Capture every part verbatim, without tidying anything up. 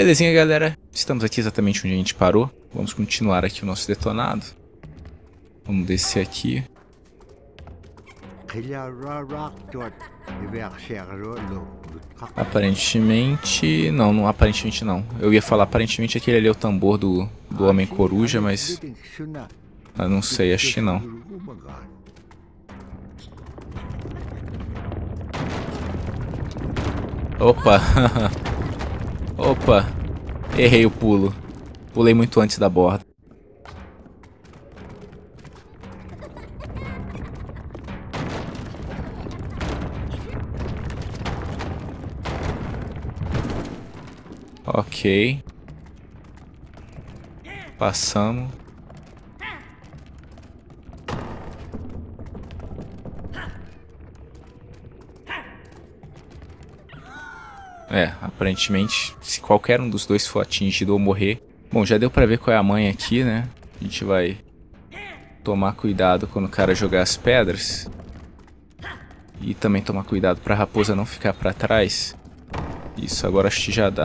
Belezinha, galera. Estamos aqui exatamente onde a gente parou. Vamos continuar aqui o nosso detonado. Vamos descer aqui. Aparentemente... Não, não aparentemente não. Eu ia falar aparentemente aquele ali é o tambor do, do Homem Coruja, mas... Eu não sei, acho que não. Opa! Opa! Errei o pulo. Pulei muito antes da borda. Ok. Passamos. É, aparentemente, se qualquer um dos dois for atingido ou morrer... Bom, já deu pra ver qual é a manha aqui, né? A gente vai tomar cuidado quando o cara jogar as pedras. E também tomar cuidado pra raposa não ficar pra trás. Isso, agora acho que já dá.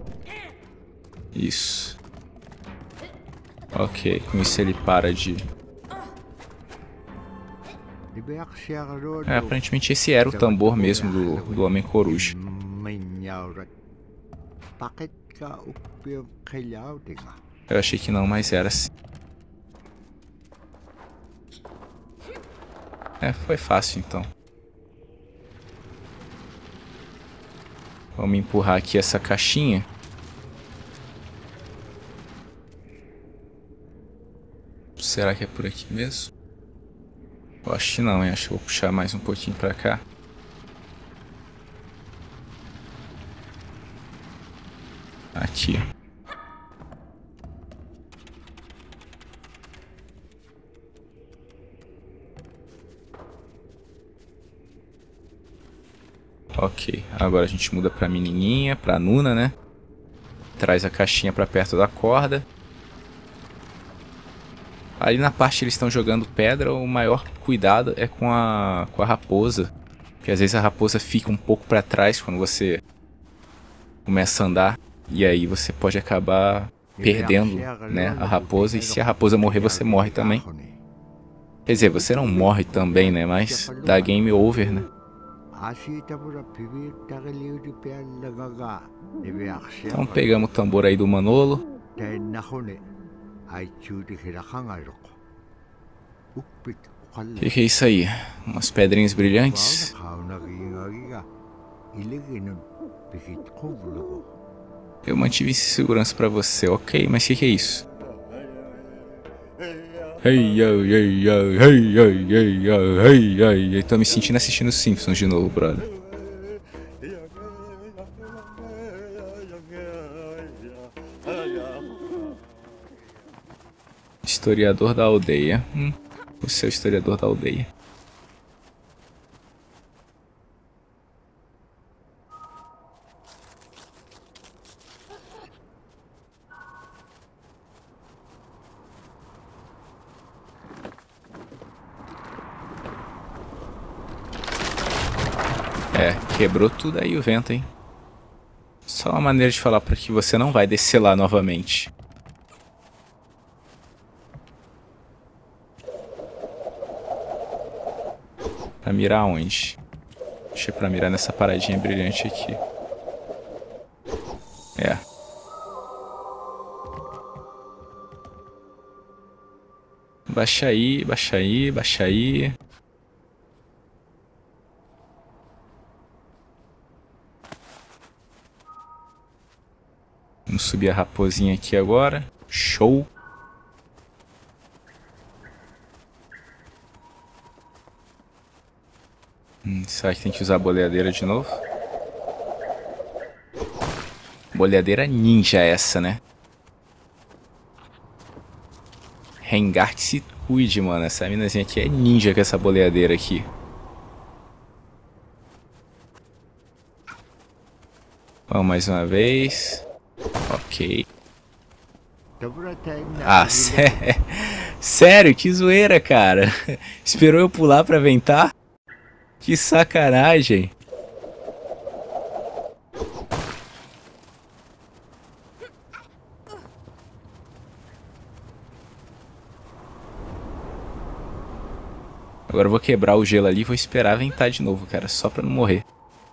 Isso. Ok, com isso ele para de... É, aparentemente esse era o tambor mesmo do, do Homem Coruja. Eu achei que não, mas era assim. É, foi fácil então. Vamos empurrar aqui essa caixinha. Será que é por aqui mesmo? Eu acho que não, hein? Acho que eu vou puxar mais um pouquinho pra cá. Aqui. Ok, agora a gente muda pra menininha, pra Nuna, né? Traz a caixinha pra perto da corda. Ali na parte que eles estão jogando pedra, o maior cuidado é com a, com a raposa. Porque às vezes a raposa fica um pouco pra trás quando você começa a andar. E aí você pode acabar perdendo, né, a raposa. E se a raposa morrer, você morre também. Quer dizer, você não morre também, né? Mas dá game over, né? Então pegamos o tambor aí do Manolo. O que, que é isso aí? Umas pedrinhas brilhantes. Eu mantive segurança pra você, ok, mas o que, que é isso? Hey, yo, yo, yo, hey, yo, yo, yo, hey, yo, yo. Eu tô me sentindo assistindo os Simpsons de novo, brother. Historiador da aldeia. Hum, você é o historiador da aldeia. É, quebrou tudo aí o vento, hein? Só uma maneira de falar para que você não vai descer lá novamente. Pra mirar onde? Deixa eu pra mirar nessa paradinha brilhante aqui. É. Baixa aí, baixa aí, baixa aí. Vamos subir a raposinha aqui agora. Show! Hum, será que tem que usar a boleadeira de novo? Boleadeira ninja essa, né? Rengar que se cuide, mano. Essa minazinha aqui é ninja com essa boleadeira aqui. Vamos mais uma vez. Ok. Ah, sé... sério? Que zoeira, cara. Esperou eu pular pra ventar? Que sacanagem. Agora eu vou quebrar o gelo ali e vou esperar ventar de novo, cara. Só pra não morrer.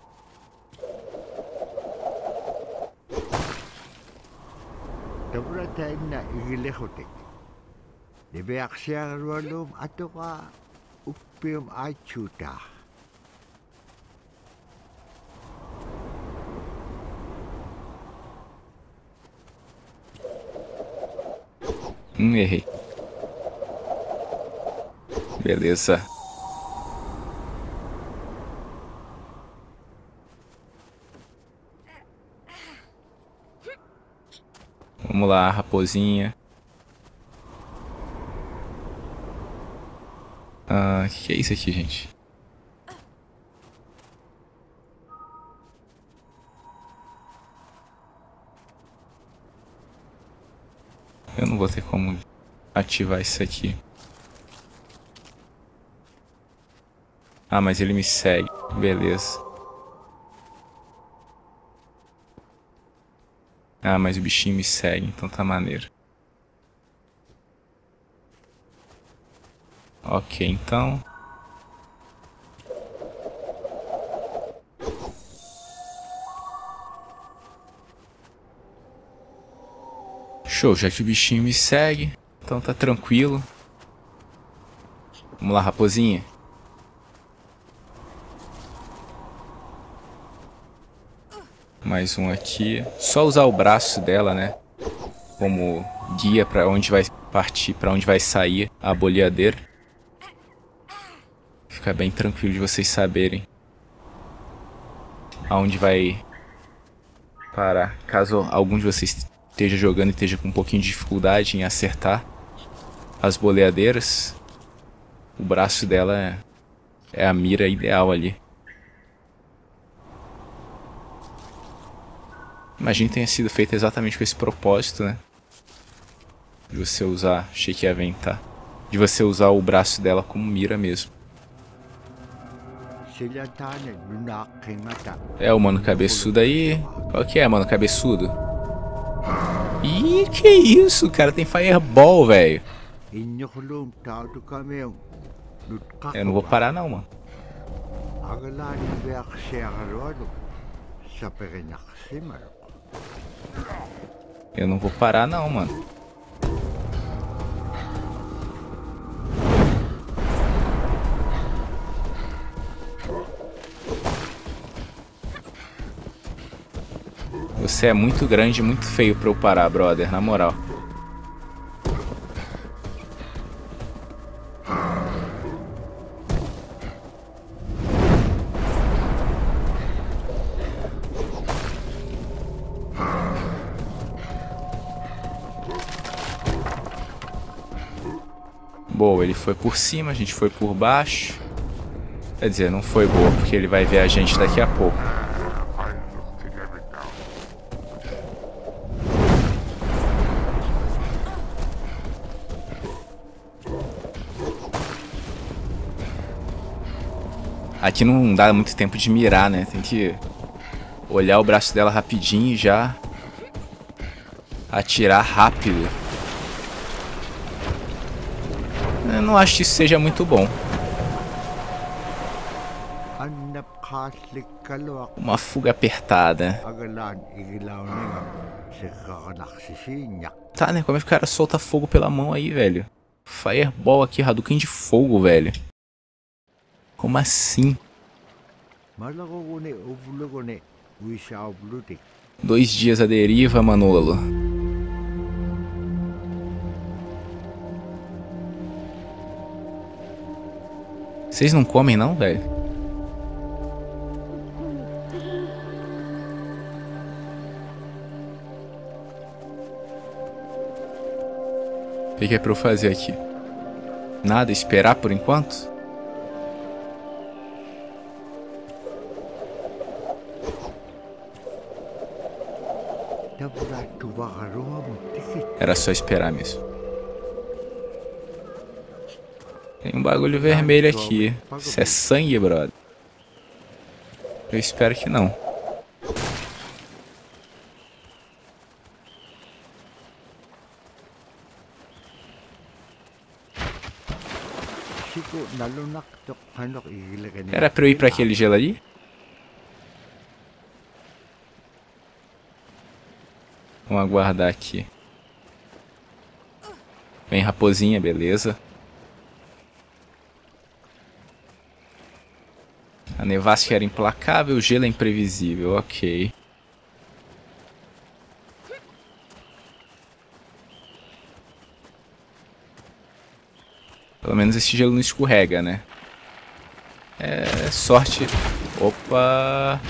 Hum, errei. Beleza. Vamos lá, raposinha. Ah, o que, que é isso aqui, gente? Eu não vou ter como ativar isso aqui. Ah, mas ele me segue. Beleza. Ah, mas o bichinho me segue, então tá maneiro. Ok, então... Show, já que o bichinho me segue, então tá tranquilo. Vamos lá, raposinha. Mais um aqui. Só usar o braço dela, né? Como guia pra onde vai partir, pra onde vai sair a boleadeira. Fica bem tranquilo de vocês saberem aonde vai parar. Caso algum de vocês esteja jogando e esteja com um pouquinho de dificuldade em acertar as boleadeiras, o braço dela é, é a mira ideal ali. Imagino que tenha sido feito exatamente com esse propósito, né? De você usar... Achei que ia ventar. De você usar o braço dela como mira mesmo. É o mano cabeçudo aí. Qual que é, mano cabeçudo? Ih, que isso? O cara tem fireball, velho. Eu não vou parar não, mano. Eu não vou parar não, mano. Você é muito grande e muito feio pra eu parar, brother, na moral. Boa, ele foi por cima, a gente foi por baixo. Quer dizer, não foi boa, porque ele vai ver a gente daqui a pouco. Aqui não dá muito tempo de mirar, né? Tem que olhar o braço dela rapidinho e já atirar rápido. Eu não acho que isso seja muito bom. Uma fuga apertada. Tá, né? Como é que o cara solta fogo pela mão aí, velho? Fireball aqui, Hadouken de fogo, velho. Como assim? Dois dias à deriva, Manolo. Vocês não comem não, velho? O que, que é pra eu fazer aqui? Nada, esperar por enquanto? Era só esperar mesmo. Tem um bagulho vermelho aqui. Isso é sangue, brother? Eu espero que não. Era pra eu ir pra aquele gelo ali? Vamos aguardar aqui. Vem, raposinha, beleza. A nevasca era implacável, o gelo é imprevisível, ok. Pelo menos esse gelo não escorrega, né? É sorte... Opa...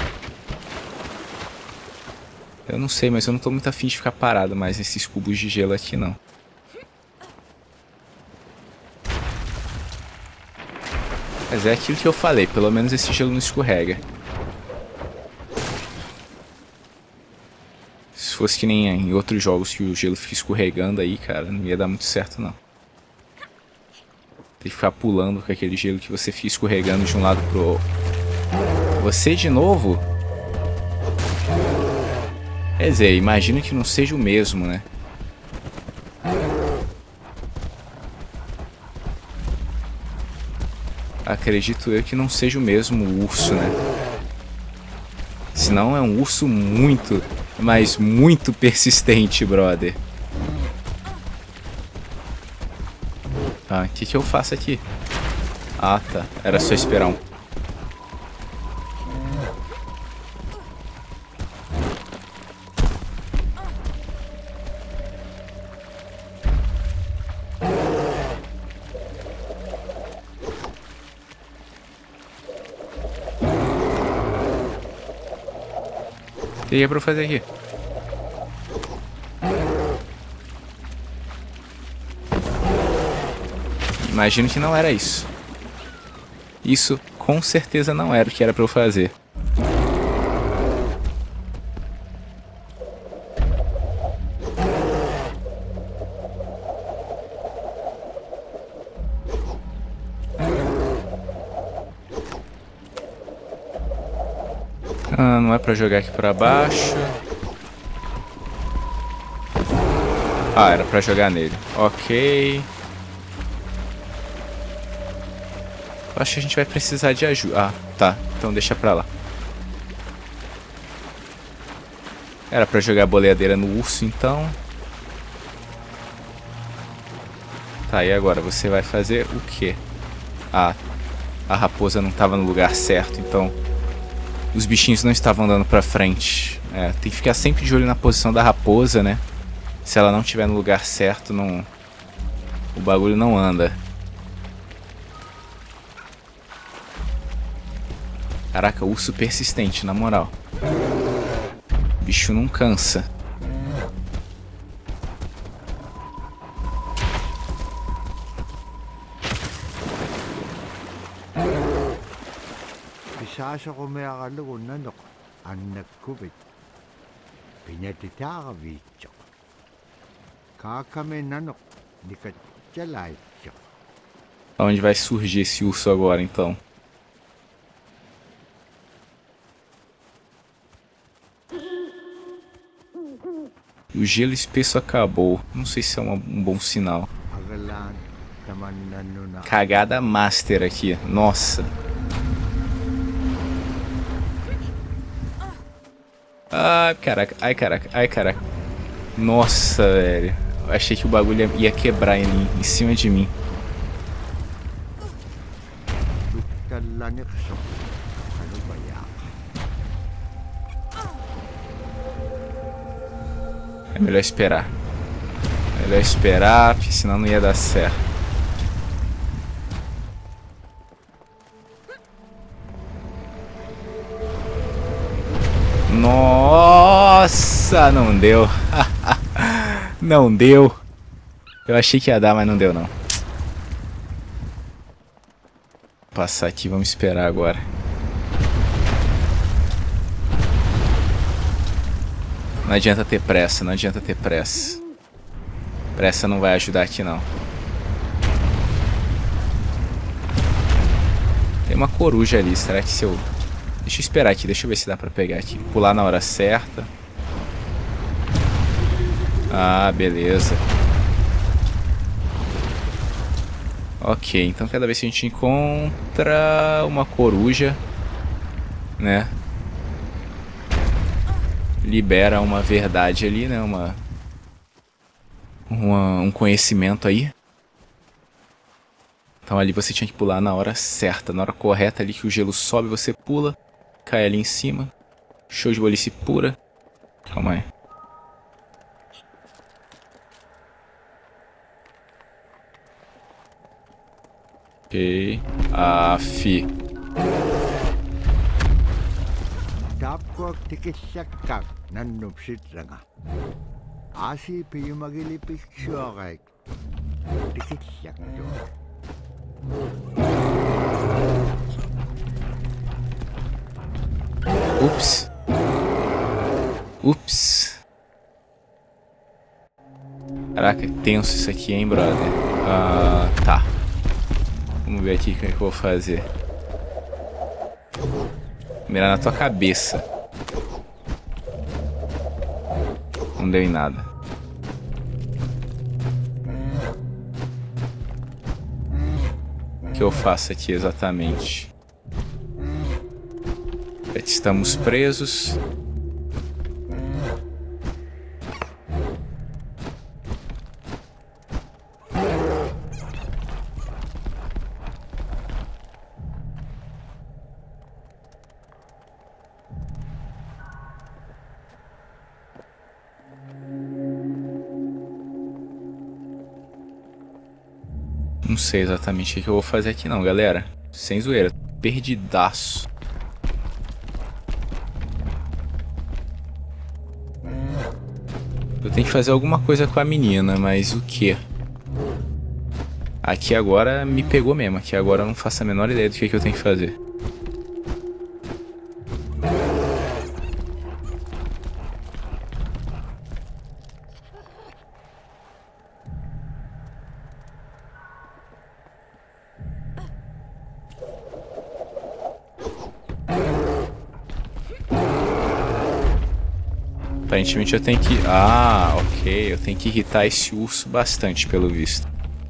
Eu não sei, mas eu não tô muito afim de ficar parado mais nesses cubos de gelo aqui, não. Mas é aquilo que eu falei, pelo menos esse gelo não escorrega. Se fosse que nem em outros jogos que o gelo fica escorregando aí, cara, não ia dar muito certo, não. Tem que ficar pulando com aquele gelo que você fica escorregando de um lado pro outro. Você de novo? Quer dizer, imagino que não seja o mesmo, né? Acredito eu que não seja o mesmo urso, né? Senão é um urso muito, mas muito persistente, brother. Tá, o que que eu faço aqui? Ah, tá. Era só esperar um. O que é pra eu fazer aqui? Imagino que não era isso. Isso com certeza não era o que era pra eu fazer. Ah, não é pra jogar aqui pra baixo. Ah, era pra jogar nele. Ok. Acho que a gente vai precisar de ajuda. Ah, tá. Então deixa pra lá. Era pra jogar a boleadeira no urso, então. Tá, e agora? Você vai fazer o quê? Ah, a raposa não tava no lugar certo, então... Os bichinhos não estavam andando pra frente. É, tem que ficar sempre de olho na posição da raposa, né? Se ela não estiver no lugar certo, não... o bagulho não anda. Caraca, urso persistente, na moral. O bicho não cansa. Onde vai surgir esse urso agora, então? O gelo espesso acabou. Não sei se é uma, um bom sinal. Cagada master aqui. Nossa. Ai, caraca. Ai, caraca. Ai, caraca. Nossa, velho. Eu achei que o bagulho ia quebrar em, em cima de mim. É melhor esperar. É melhor esperar, porque senão não ia dar certo. Nossa, não deu. Não deu. Eu achei que ia dar, mas não deu não. Vou passar aqui, vamos esperar agora. Não adianta ter pressa, não adianta ter pressa. Pressa não vai ajudar aqui não. Tem uma coruja ali, será que se eu... Deixa eu esperar aqui, deixa eu ver se dá pra pegar aqui. Pular na hora certa. Ah, beleza. Ok, então cada vez que a gente encontra uma coruja, né, libera uma verdade ali, né, uma, uma um conhecimento aí. Então ali você tinha que pular na hora certa, na hora correta ali que o gelo sobe, você pula, cai ali em cima. Show de bolice pura. Calma aí. Ok. Afi. Tapkuak tikissakak nannupsitranga. Asi piyumagilipiksuakaik. Tikissakto. Ups. Ups. Caraca, é tenso isso aqui, hein, brother. Ah, tá. Vamos ver aqui o que eu vou fazer. Mirar na tua cabeça. Não deu em nada. O que eu faço aqui exatamente? Estamos presos. Não sei exatamente o que eu vou fazer aqui não, galera. Sem zoeira. Perdidaço. Eu tenho que fazer alguma coisa com a menina, mas o que? Aqui agora me pegou mesmo. Aqui agora eu não faço a menor ideia do que, que eu tenho que fazer. Aparentemente eu tenho que... Ah, ok. Eu tenho que irritar esse urso bastante, pelo visto.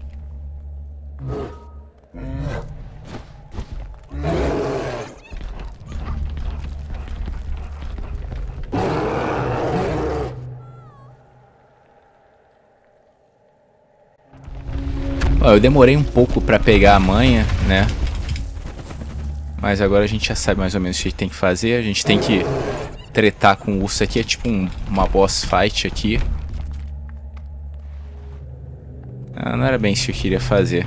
Ó, eu demorei um pouco pra pegar a manha, né? Mas agora a gente já sabe mais ou menos o que tem que fazer. A gente tem que... tretar com o urso aqui, é tipo um, uma boss fight aqui. Ah, não era bem isso que eu queria fazer.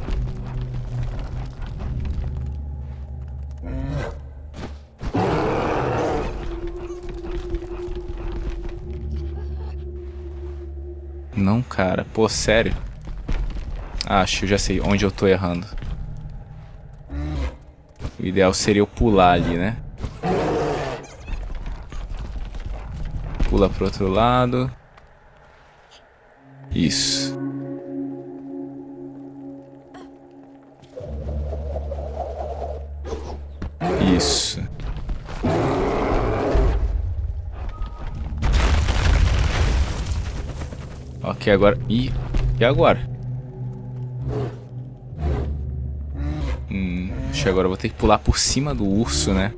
Não, cara. Pô, sério? Acho, eu já sei onde eu tô errando. O ideal seria eu pular ali, né? Pula pro outro lado. Isso. Isso. Ok, agora... Ih, e agora? Hum, acho que agora eu vou ter que pular por cima do urso, né?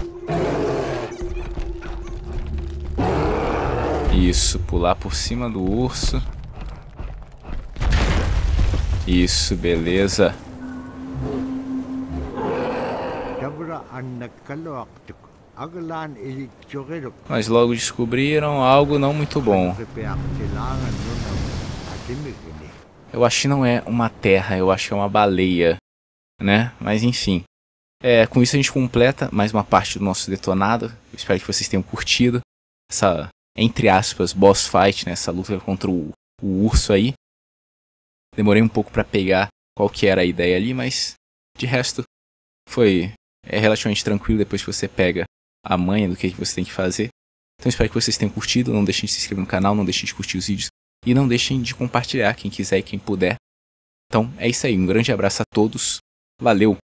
Isso, pular por cima do urso. Isso, beleza. Mas logo descobriram algo não muito bom. Eu acho que não é uma terra, eu acho que é uma baleia, né? Mas enfim. É, com isso a gente completa mais uma parte do nosso detonado. Eu espero que vocês tenham curtido essa... entre aspas, boss fight, né? Essa luta contra o, o urso aí. Demorei um pouco pra pegar qual que era a ideia ali, mas de resto foi é relativamente tranquilo depois que você pega a manha do que, que você tem que fazer. Então espero que vocês tenham curtido, não deixem de se inscrever no canal, não deixem de curtir os vídeos e não deixem de compartilhar quem quiser e quem puder. Então é isso aí, um grande abraço a todos, valeu!